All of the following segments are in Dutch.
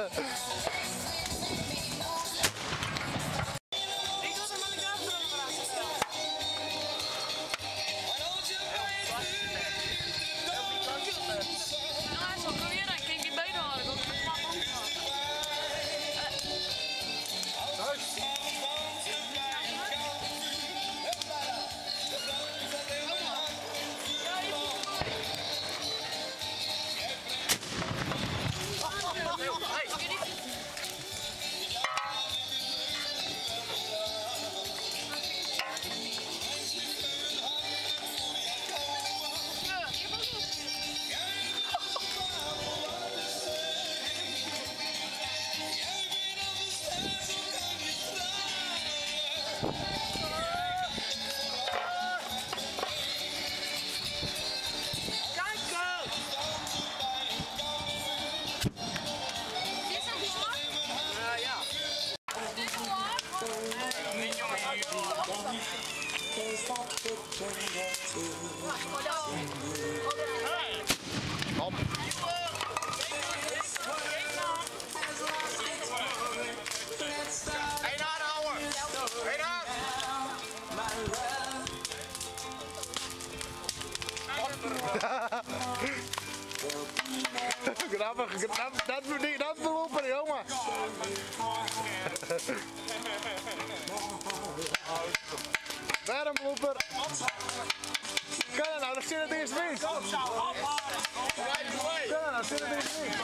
Grappig, dat belopen, jongen. Weer een blooper. Kan dat nou, dan zit het eerst mis. Kan dat nou, zit het eerst mis.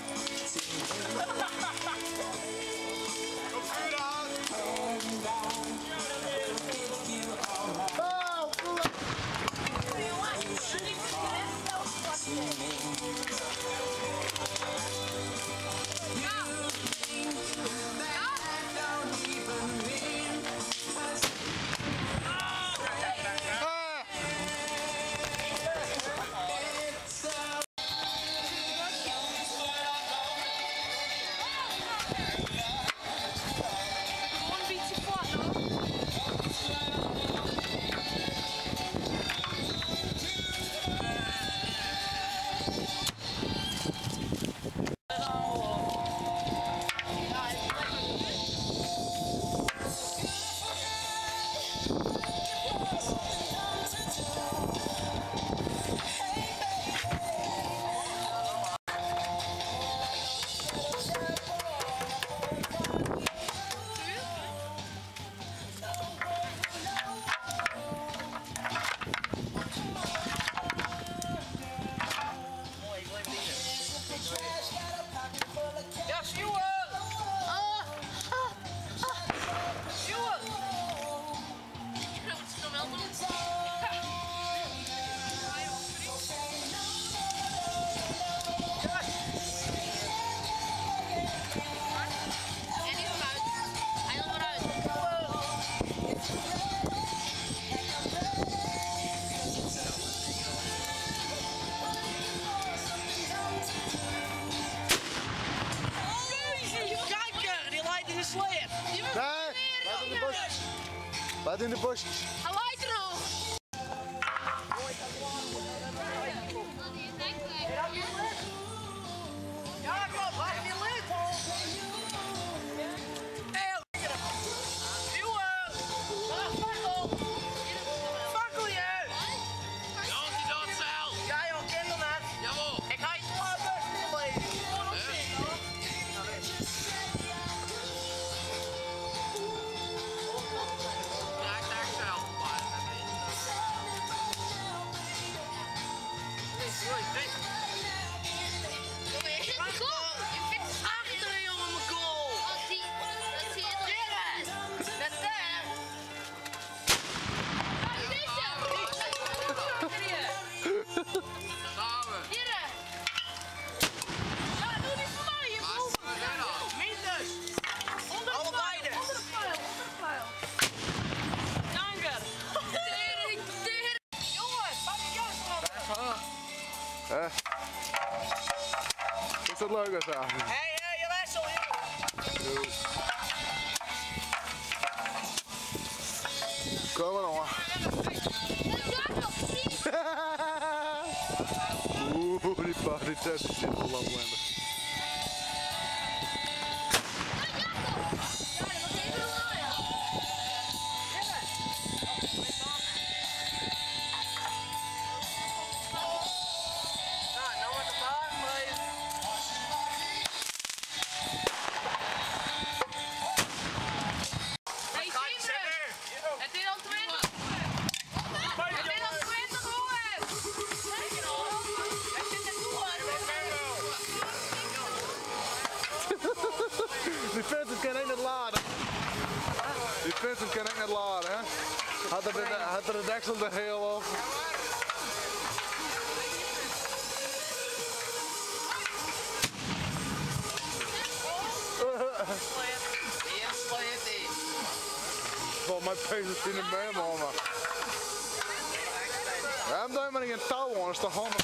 Wat in de bosjes? Hij waait er nog! Ja, klopt, hij is niet lid! Fakkel je! Don't je dat zelf? Ja joh, ken dat net! Jawel! Ik ga je zo Is dat leuk als avond? Hé, je wissel hier! Kom maar jongen. Oeh, die party zit al lang. Die Vincent kan ik niet laden. Die Vincent kan ik niet laden, hè? Had er de deksel er heel op. Volgens mij pees het in de been, man. Ja, hem doe je maar niet een touw aan, is toch handig?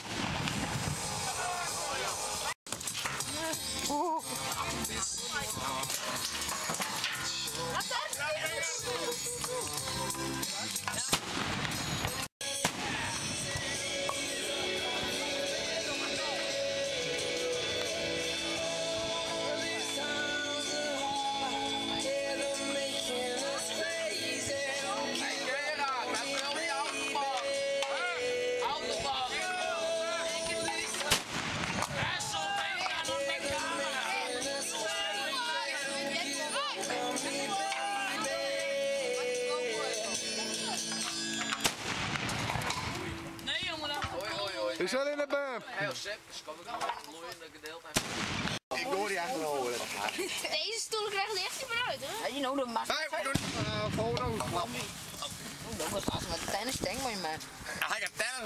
Is dat in de band? Heel sip, dus kom ik al in het bloeiende gedeelte. Ik hoor die echt wel horen. Deze stoel krijgt er echt niet meer uit, hè? Ja, je know dat mag. Foto's. Dat was als met tennis denk maar, man. Ja, ik heb tennis.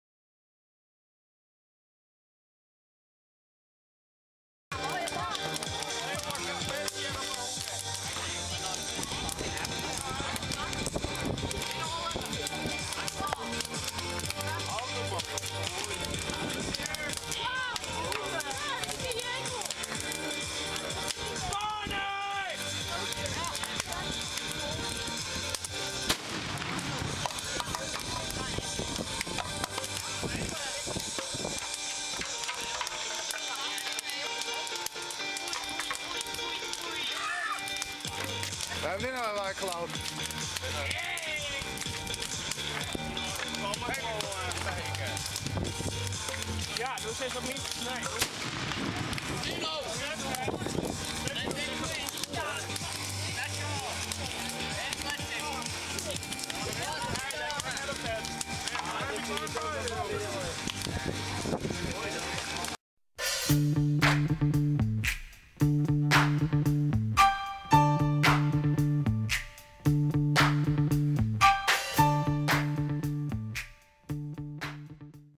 We hebben dit nou wel geklauwd. Ja, doe eens wat niet. Nee. Dino!